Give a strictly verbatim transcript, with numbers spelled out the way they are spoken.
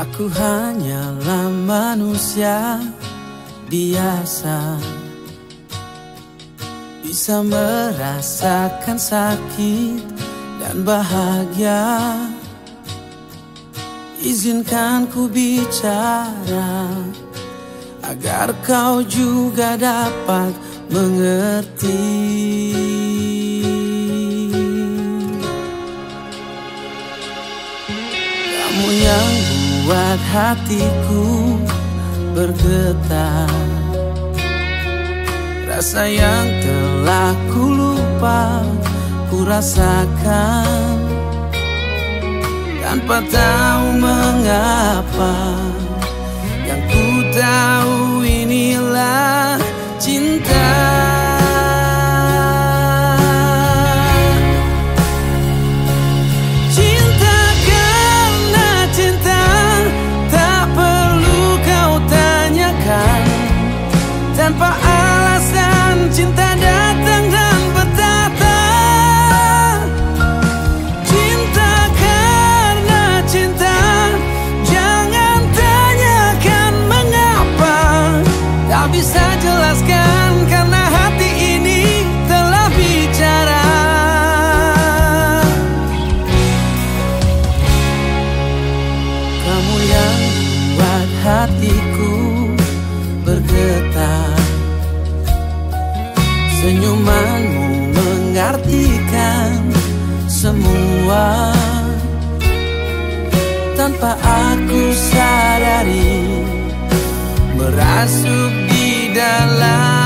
Aku hanyalah manusia biasa, bisa merasakan sakit dan bahagia. Izinkan ku bicara agar kau juga dapat mengerti. Kamu yang buat hatiku bergetar, rasa yang telah ku lupa ku rasakan tanpa tahu mengapa. Yang ku tahu inilah cinta. Cinta karena cinta, tak perlu kau tanyakan. Tanpa alasan cinta datang dan bertata. Cinta karena cinta, jangan tanyakan mengapa. Tak bisa jelaskan karena hati ini telah bicara. Kamu yang buat hatiku bergetar, senyumanmu mengartikan semua. Tanpa aku sadari, merasuk di dalam